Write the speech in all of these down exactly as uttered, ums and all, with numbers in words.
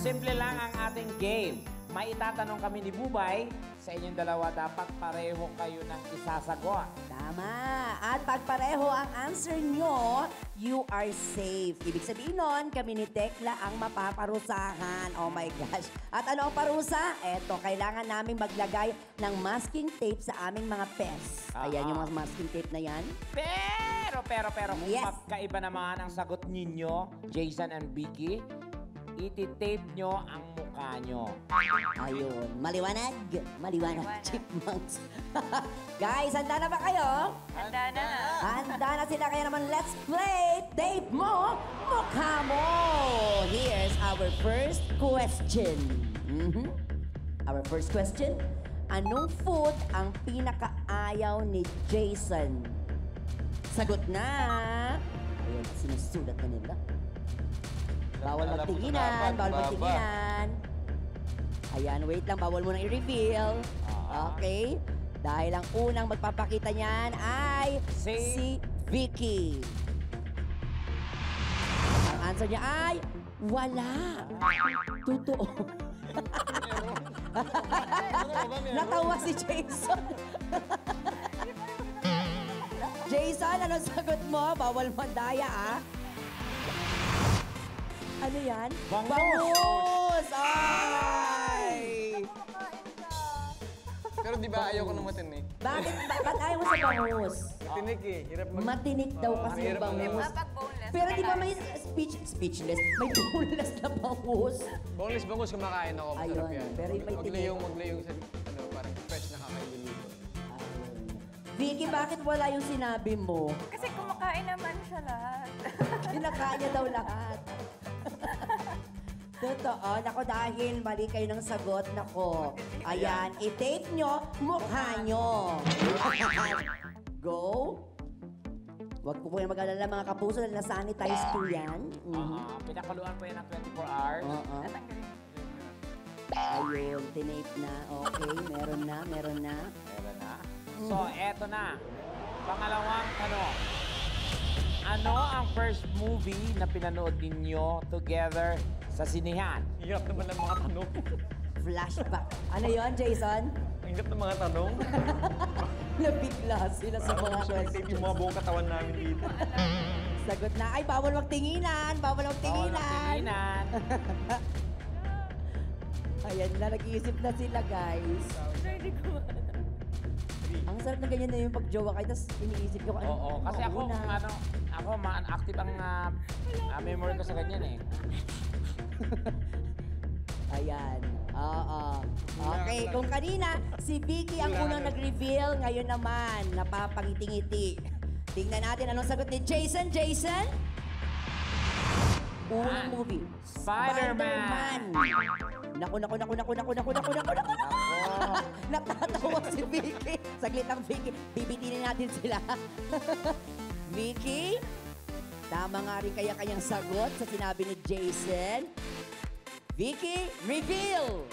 Simple lang ang ating game. May itatanong kami ni Bubay. Sa inyong dalawa, dapat pareho kayo ng isasagot. Tama. At pag pareho ang answer nyo, you are safe. Ibig sabihin nun, kami ni Tekla ang mapaparusahan. Oh my gosh. At ano ang parusa? Eto, kailangan namin maglagay ng masking tape sa aming mga pets. Ah, Ayan yung ah. mga masking tape na yan. Pero, pero, pero, kung Yes. magkaiba naman ang sagot ninyo, Jason and Vicky, iti-tape nyo ang mukha nyo. Ayun. Maliwanag. Maliwanag. Maliwanag. Chipmunks. Guys, handa na ba kayo? Handa na. Handa na sila, kaya naman let's play Tape Mo, Mukha Mo! Here's our first question. Mhm. Our first question, anong food ang pinakaayaw ni Jason? Sagot na! Ayun, sinusulat na nila. Bawal Alam mo magtinginan, dapat, bawal baba. magtinginan. Ayan, wait lang, bawal mo nang i-reveal. Ah. Okay? Dahil ang unang magpapakita niyan ay Si- si Vicky. Ang answer niya ay wala. Totoo. Natawa si Jason. Jason, anong sagot mo? Bawal mandaya, ah. Ano yan? Bangus. Bangus! Ay! Pero di ba ayaw ko na matinik? Bakit? Ba- Ba't ayaw mo sa bangus? Matinik eh. Hirap mag... Matinik daw kasi yung mahirap bangus. Dapat boneless. Pero di ba may speech, speechless? May boneless na bangus. Boneless bangus kumakain ako. Masarap Ayun, yan. pero yung may Wag tinik. layong, wag layong sa, ano, parang fresh na kakain luto. Vicky, bakit wala yung sinabi mo? Kasi kumakain naman siya lahat. Kinakain niya daw lahat. Totoo. Nako, dahil mali kayo ng sagot, nako. Ayan, i-tape nyo mukha nyo. Go. Huwag po kayo mag-alala mga kapuso dahil na-sanitize po yan. Mhm. Ah, pinakaluan po yan ng twenty-four hours. Oo. Natanggalin. Ayun, tinape na. Okay, meron na, meron na. Meron na. So, eto na. Pangalawang tanong. Ano ang first movie na pinanood ninyo together sa sinihan? Hirap naman ng mga tanong. Flashback. Ano yon, Jason? Ang hirap ng mga tanong. Nabigla sila sa mga Tape yung questions. mga buong katawan namin dito. Sagot na, ay, bawal magtinginan, bawal Bawal magtinginan. magtinginan. Ayan na, nag-iisip na sila, guys. Ready ko. Ang sarap na ganyan na yung pag-jowa kayo, tapos iniisip ko, ano, Oo, kasi ako, mauna. ano, ako, ma-active ang ah, ah, memory ko sa ganyan eh. Ayan. Oo. Okay, kung kanina, si Vicky ang unang nag-reveal, ngayon naman, napapangiti-ngiti. Tingnan natin anong sagot ni Jason. Jason? Unang movie. Spider-Man. Naku, naku, naku, naku, naku, naku, naku, naku, naku, naku. Natatawa si Vicky. Saglit ang Vicky. Bibitinin natin sila. Vicky, tama nga rin kaya kanyang sagot sa sinabi ni Jason. Vicky, reveal!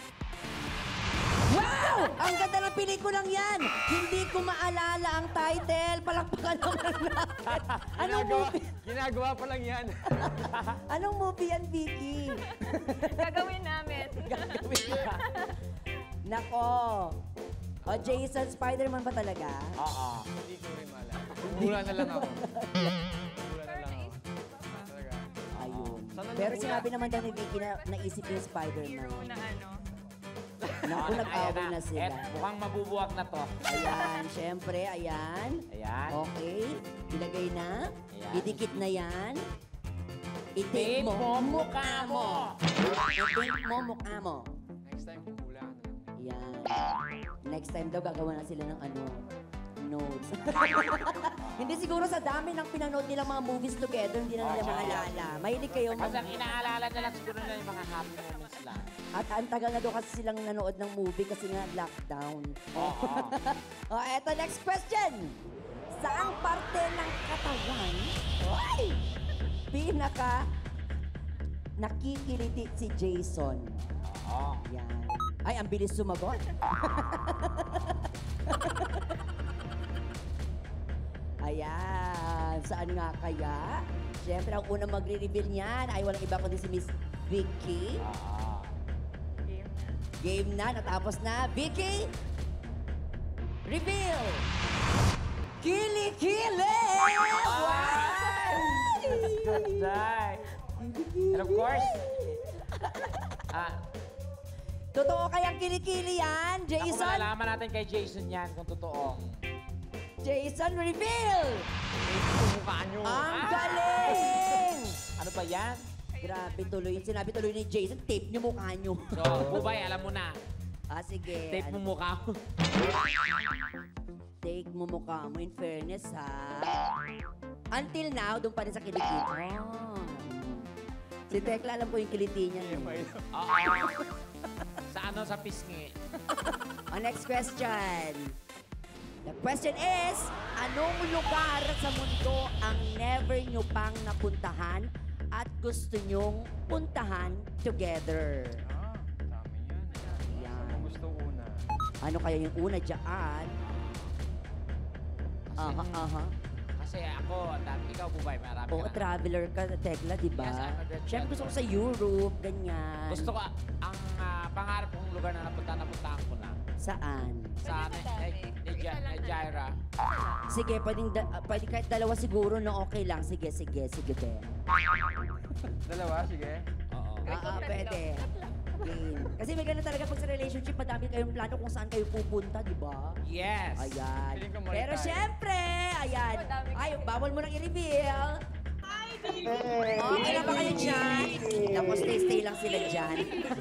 Wow! Ang ganda ng pelikulang yan! Hindi ko maalala ang title. Palakpakan naman natin. Anong Ginagawa, movie? ginagawa pa lang yan. Anong movie yan, Vicky? Gagawin namin. Gagawin ka. Nako. O, Jason, Spider-Man ba talaga? Oo. Hindi ko rin maalala. Mula na lang ako. Mula na lang ako. Talaga. Ayun. Sana Pero nakuha. sinabi naman daw ni Vicky na naisip niya yung Spider-Man. Hero na ano. Naku, Ayan nag-away na sila. Et, mukhang mabubuwag na to. Ayan, syempre, ayan. Ayan. Okay, ilagay na. Ayan. Idikit na yan. Tape I-tape mo, mo mukha mo. I-tape mo, mukha mo. Next time, hula ka na lang. Yan. Next time daw, gagawa na sila ng ano, notes. Hindi siguro sa dami ng pinanood nilang mga movies together, hindi na nila Oo. maalala. Mahilig kayo Kasi mag... ang inaalala nila siguro na yung mga happy moments lang. At ang tagal na daw kasi silang nanood ng movie kasi nga lockdown. Oo. O, eto, next question. Saang parte ng katawan, ay, pinaka nakikiliti si Jason? Oo. Yan. Ay, ang bilis sumagot. Ayan. Saan nga kaya? Siyempre, ang unang magre-reveal niyan ay walang iba kundi si Miss Vicky. Oo. Game na, natapos na. Vicky, reveal! Kili-kili! Day. And of course, ah, Totoo kayang kilikili yan, ako Jason? malalaman natin kay Jason yan kung totoo. Jason, reveal! Mukha nyo. Ang galing! Ano ba yan? Grabe tuloy. Sinabi tuloy ni Jason, tape niyo mukha niyo. So, Bubay, alam mo na. ah, sige. Tape mo mukha mo. Take mo mukha mo, in fairness, ha? Until now, doon pa rin sa kilikili. Oh. Si Tekla, alam ko yung kiliti niya. eh. Oo. Sa ano, sa pisngi. Oh, next question. The question is, anong lugar sa mundo ang never nyo pang napuntahan at gusto nyong puntahan together? Ah, dami yan. Yan. Ano gusto una? Ano kaya yung una dyan? Kasi, Aha, aha. kasi ako, ang dami, ikaw, Bubay, marami Oo, ka na. traveler ka, Tekla, di ba? Yes, I'm a great Siyempre gusto ko traveler. sa Europe, ganyan. Gusto ko, ang ah, pangarap kong lugar na napunta, napuntahan ko na. Saan? Sa Pwede ni, madami. ni, ni, Isa lang ni Jaira. Sige, pwedeng, da, ah, pwede kahit dalawa siguro, no? Okay lang. Sige, sige, sige, be. Dalawa, sige. Oo. Ah, ah, pwede. Game. Kasi may ganun talaga pag sa relationship, madami kayong plano kung saan kayo pupunta, di ba? Yes. Ayan. Feeling ko mali Pero tayo. syempre, ayan. Madami Ay, kasi. bawal mo nang i-reveal. Okay na ba kayo dyan? Naku, stay-stay lang sila dyan.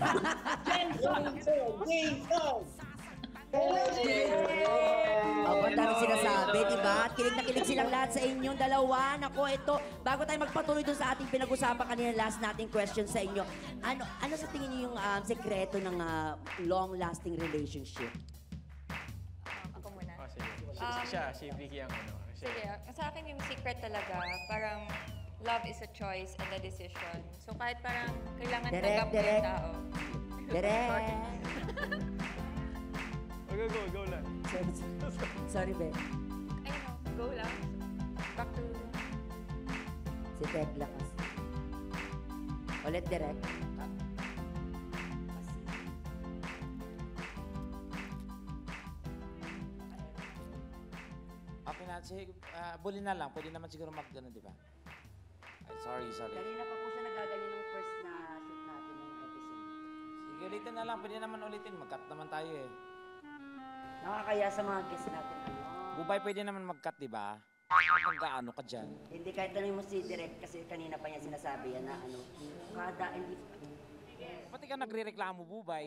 Aba, dami sinasabi, di ba? At kilig na kilig silang lahat sa inyong dalawa. Nako, ito, bago tayo magpatuloy dun sa ating pinag-usapan kanina, last nating question sa inyo. Ano ano sa tingin niyo yung um, sekreto ng ah, long-lasting relationship? Ako muna. Oh, sige. Si, Um, siya, si Vicky ang ano. Kasi, Sige, sa akin yung secret talaga, parang love is a choice and a decision. So kahit parang kailangan Direct, tanggap mo direct. yung tao. Direk! oh, go, go, go lang. Sorry, be. Ayun o, go lang. Back to... Si Tekla kasi. Ulit, direct. Okay na, sige, ah, buli na lang. Pwede naman siguro mag, ano, di ba? Ay, sorry, sorry. Kanina pa po siya nagaganyan ng first na shoot natin ng episode. Sige, ulitin na lang. Pwede naman ulitin. Mag-cut naman tayo eh. Nakakaya sa mga guests natin. Ano? Bubay, pwede naman mag-cut, di ba? Magkaano ka dyan. Hindi kahit tanong mo si Direk kasi kanina pa niya sinasabi yan na ano, kada hindi Pati ka nagre-reklamo, Bubay.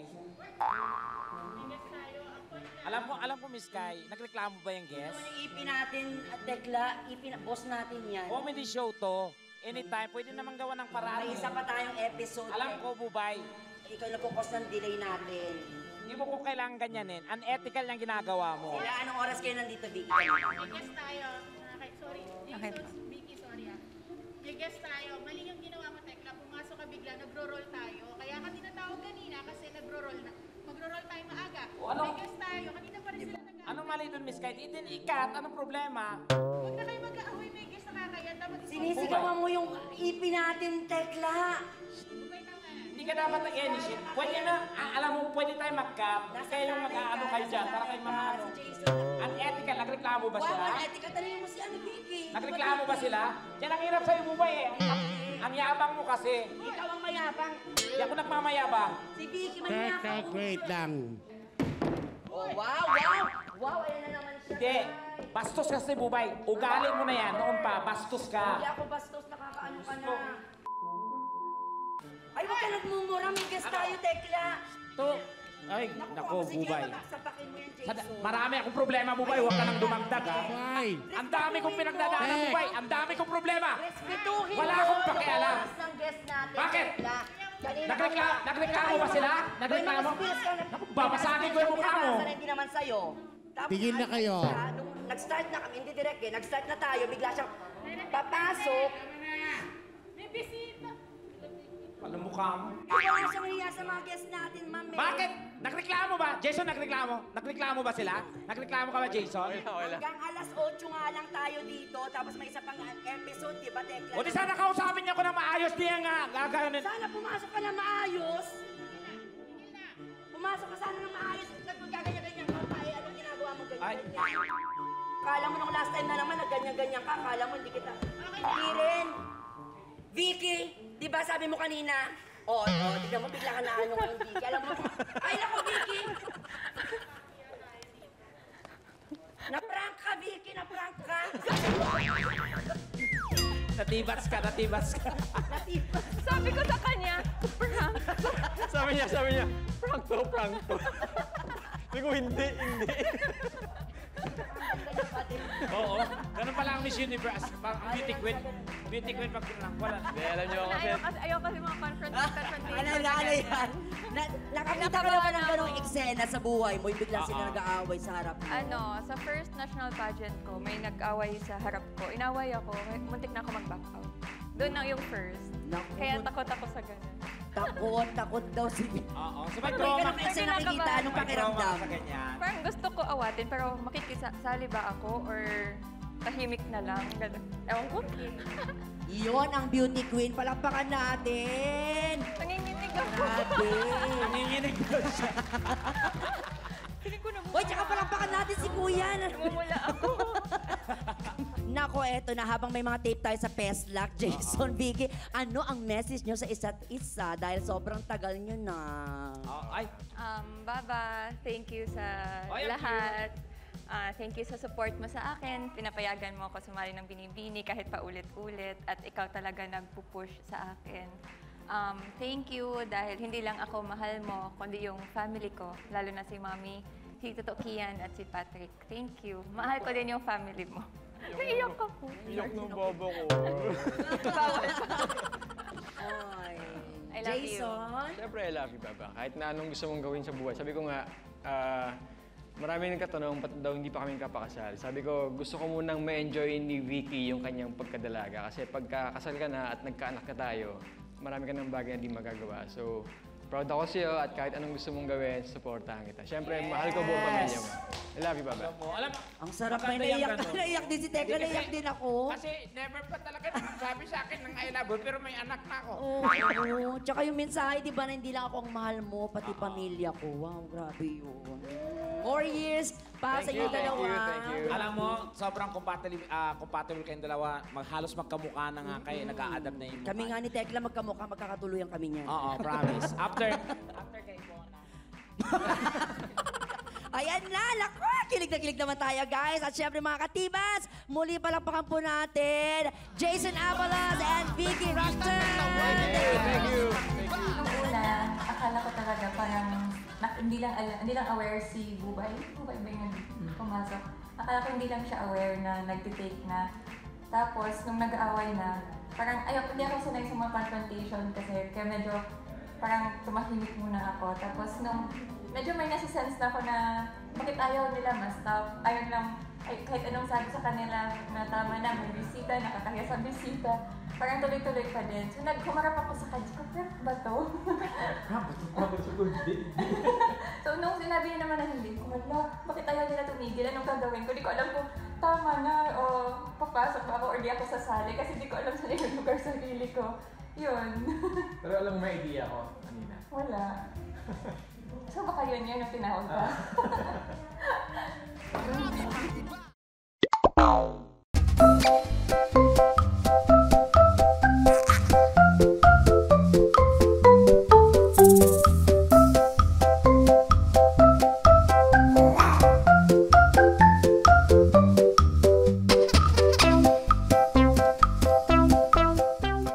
Alam ko, alam ko, Miss Kai, nagreklamo ba yung guest? yung ipi natin at Tekla, ipi na, boss natin yan. Comedy show to. Anytime, pwede naman gawa ng paraan. May isa pa tayong episode. Alam ko, Bubay, Ikaw nagkukos ng delay natin. hindi mo ko kailangan ganyanin. Unethical yung ginagawa mo. Sila, anong oras kayo nandito, Vicky? May guest tayo. Okay, sorry. Okay. Jesus, Vicky, sorry ah. May guest tayo. Mali yung ginawa mo, Tekla. Pumasok ka bigla, nagro-roll tayo. Kaya ka tinatawag kanina kasi nagro-roll na. Magro-roll tayo maaga. O, ano? May guest tayo. Kanina pa rin sila nag Anong mali doon, Miss Kai? Itin ikat. Anong problema? Huwag na kayo mag-aaway. May guest nakakaya. Dapat Sinisigawan mo yung ipi natin, Tekla. Bubay tama na. Hindi ka dapat nag-initiate. Pwede na, ah, alam mo, pwede tayo mag-cut. Hindi kayo yung mag-aano kayo dyan. Para kayo mga ano. Si Jason. Unethical, nagreklamo ba Wow, sila? unethical. Tanongin mo si ano, Vicky. Nagreklamo ba sila? Yan ang hirap sa'yo, Bubay eh. Ang, ang yabang mo kasi. Ikaw ang mayabang. Hindi ako nagmamayabang. Si Vicky, Tek, mayabang. tek, wait lang. Oh, wow, wow. Wow, ayan na naman siya. Hindi. Bastos kasi, Bubay. Ugali mo na yan. Noon pa, bastos Hindi ka. ako bastos, nakakaano ka na. Ay, huwag ka nagmumura. May guest tayo, Tekla. To. Ay, nako, sige, Bubay. sapakin mo yan, Sad- Jason. Marami akong problema, Bubay. Huwag ka nang dumagdag, ha? Why? Ang dami kong pinagdadaanan, Tek. Bubay. Ang dami kong problema. Respetuhin Wala mo akong yung pakialam. oras ng guest natin, Bakit? Tekla. Kanina Nagrekla pa- nagreklamo ba sila? Nagreklamo? May mga spills ka na- Naku, babasagin ko yung mukha mo. Pinapasa na hindi naman sa'yo. Tapos, Tigil na ay, kayo. siya, nung nag-start na kami, hindi direct eh, nag-start na tayo, bigla siyang papasok. May bisita. Ano mukha mo? Wala siyang hiya sa mga guest natin, ma'am. eh. Bakit? Nagreklamo ba? Jason, nagreklamo? Nagreklamo ba sila? Nagreklamo ka ba, Jason? Okay lang, okay lang. Hanggang alas otso nga lang tayo dito, tapos may isa pang episode, di ba, Tekla? O di sana kausapin niya ko ng maayos niya nga. Gagano'n. Sana pumasok ka na maayos. Pumasok ka sana ng maayos. Nagkaganyan-ganyan ka pa eh. Anong ginagawa mo Ay. ganyan-ganyan? Kala mo nung last time na naman nagganyan-ganyan ka. Kala mo hindi kita. Hindi rin. Vicky, di ba sabi mo kanina? Oo, oh, oh, tignan mo bigla ka na ano ngayon, Vicky. Alam mo, ay naku, Vicky! Na-prank ka, Vicky! Na-prank ka! Natibats ka, natibats ka. Sabi ko sa kanya, prank. Sabi niya, sabi niya, prank to, prank to. Sabi ko, hindi, hindi. Oo, ganun pala ang Miss Universe. Parang ang beauty queen. Beauty queen pag pinang wala. Hindi, alam niyo kasi, Ayaw kasi, ayaw kasi mga confront- confrontation. Ano na, ano yan? Na, nakakita ka naman ng ganong eksena sa buhay mo, yung bigla sila Oo. nag-aaway sa harap mo. Ano, sa first national pageant ko, may nag-away sa harap ko. Inaway ako, muntik na ako mag-back out. Doon na yung first. Naku, Kaya takot ako sa ganun. Takot, takot daw si Vicky. Oo, so may May trauma. ganong eksena nakikita, anong May trauma pakiramdam? ka sa ganyan. Parang gusto ko awatin, pero makikisali ba ako or tahimik na lang? Ganun. Ewan ko. Iyon ang beauty queen. Palakpakan natin. Nanginginig ako. Grabe. Nanginginig daw siya. Feeling ko namumula. Uy, tsaka palakpakan natin si Kuya. Namumula ako. Nako, eto na. Habang may mga tape tayo sa Peslac, Jason, Vicky, ano ang message nyo sa isa't isa? Dahil sobrang tagal nyo na. Oh, ay, Um, Baba, thank you sa Ay, ang lahat. Ah, thank you sa support mo sa akin. Pinapayagan mo ako sumali ng Binibini kahit paulit-ulit at ikaw talaga nagpupush sa akin. Um, thank you dahil hindi lang ako mahal mo, kundi yung family ko, lalo na si Mami, si Tito Kian at si Patrick. Thank you. Mahal ko din yung family mo. Naiyak ako. iyak ng bobo ko. Bawal. Oy. I love you. Jason? Siyempre, I love you, Baba. Kahit na anong gusto mong gawin sa buhay. Sabi ko nga, ah, marami nagkatanong, ba't daw hindi pa kami kapakasal? Sabi ko, gusto ko munang ma-enjoy ni Vicky yung kanyang pagkadalaga. Kasi pagkakasal ka na at nagkaanak na tayo, marami ka ng bagay na hindi magagawa. So, proud ako sa'yo at kahit anong gusto mong gawin, supportahan kita. Siyempre, mahal ko buong pamilya mo. I love you, Baba. alam mo, alam mo. Ang sarap na maganda yung naiyak. ganun. Naiyak din si Tekla, Hindi kasi- naiyak din ako. Kasi never pa talaga sabi sa akin ng I love you, pero may anak na ako. Oo. Tsaka yung mensahe, di ba, na hindi lang ako ang mahal mo, pati pamilya ko. Wow, grabe yun. Four years pa sa Thank inyo you, thank dalawa. you, thank you. Alam mo, sobrang compatible, ah, compatible kayong dalawa. Mag, halos magkamukha na nga kayo, nag-a-adapt na yung mukha. Kami nga ni Tekla magkamukha, magkakatuluyan kami niyan. Oo, promise. After, after kay Bona. Ayan na, lako! Kilig na kilig naman tayo, guys. At syempre, mga katibas, muli palakpakan po natin, Jason Avalos and Vicky Rushton! Thank you. Nung una, akala ko talaga parang na, hindi lang ala, hindi lang aware si Bubay. Bubay ba yung pumasok? Akala ko hindi lang siya aware na nagtitake na. Tapos, nung nag-aaway na, parang ayaw, hindi ako sanay sa mga confrontation kasi kaya medyo parang tumahimik muna ako. Tapos nung medyo may nasisense na ako na bakit ayaw nila ma-stop. Ayaw lang, ay, kahit anong sabi sa kanila na tama na, may bisita, nakakahiya sa bisita. Parang tuloy-tuloy pa din. So naghumarap ako sa kanya, ko, prank ba to? So nung sinabi niya naman na hindi, ko, wala, bakit ayaw nila tumigil? Anong gagawin ko? Di ko alam kung tama na o papasok ba ako or di ako sasali kasi di ko alam saan yung lugar sa sarili ko. Yun. Pero alam mo, may idea ko kanina. Wala. So baka yun yun yung tinawag ka?